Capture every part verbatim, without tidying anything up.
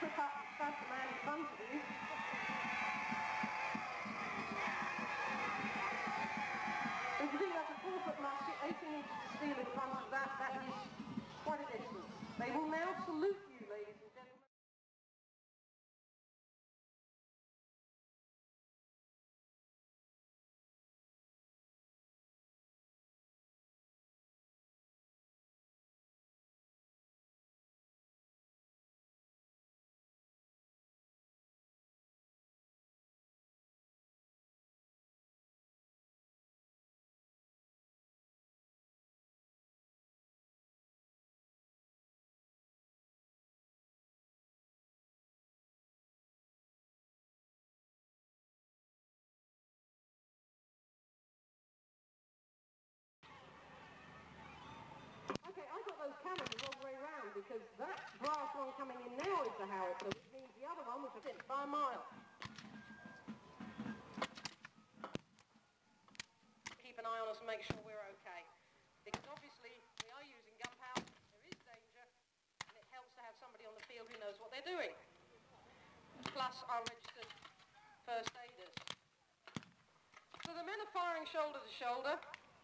trip up and stab the man in front of you. If you think that's a four-foot musket, eighteen inches of steel in front of that, that is quite a distance. They will now salute you, ladies and gentlemen. Okay, I got those cannons the wrong way round because that brass one coming in now is the howitzer, which means the other one, which I think by a mile. Keep an eye on us and make sure we're okay. Because obviously we are using gunpowder, there is danger, and it helps to have somebody on the field who knows what they're doing. Plus our registered first aiders. So the men are firing shoulder to shoulder.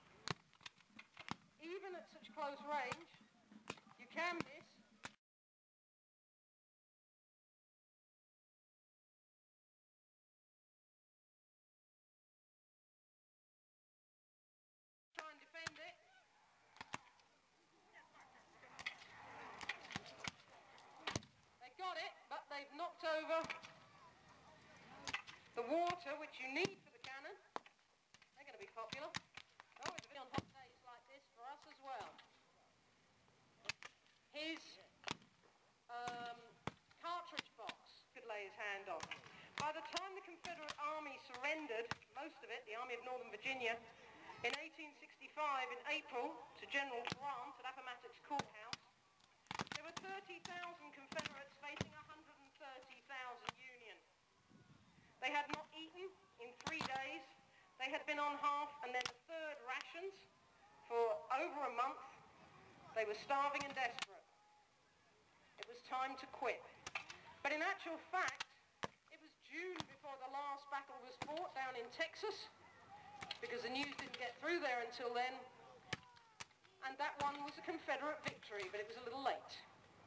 Even at such close range, you can miss. Try and defend it. They got it, but they've knocked over the water, which you need for the cannon. They're going to be popular. Oh, it's been on hot days like this for us as well. His um, cartridge box could lay his hand on. By the time the Confederate Army surrendered, most of it, the Army of Northern Virginia, in eighteen sixty-five, in April, to General Grant at Appomattox Courthouse, there were thirty thousand Confederates facing one hundred thirty thousand Union. They had not eaten in three days. They had been on half and then a third rations for over a month. They were starving and desperate. It was time to quit. But in actual fact, it was June before the last battle was fought down in Texas, because the news didn't get through there until then. And that one was a Confederate victory, but it was a little late.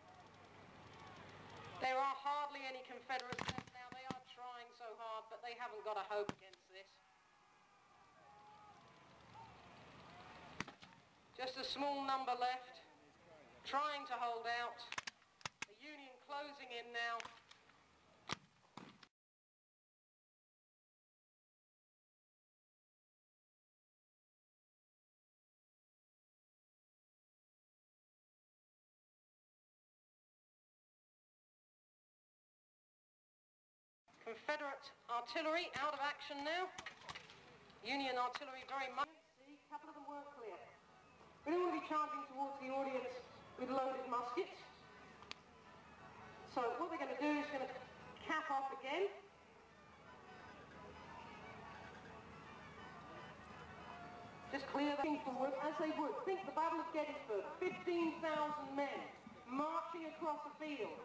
There are hardly any Confederates left now. They are trying so hard, but they haven't got a hope against this. Just a small number left, trying to hold out. The Union closing in now. Confederate artillery out of action now. Union artillery very much. See, a couple of them weren't clear. We don't want to be charging towards the audience with loaded muskets. So what they're going to do is going to cap off again. Just clear them forward as they would. Think the Battle of Gettysburg. fifteen thousand men marching across a field.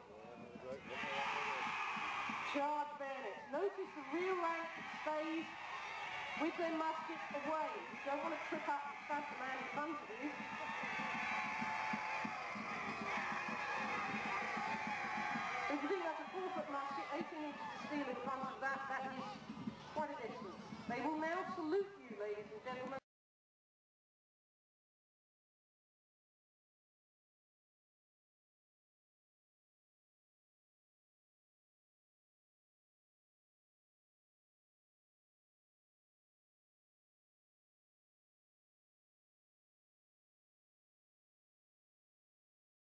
Charge bayonets. Notice the rear rank stays with their muskets away. You don't want to trip up and stab the man in front of you. If you think that's a four-foot musket, eighteen inches of steel in front of that, that is quite a distance. They will now salute you, ladies and gentlemen.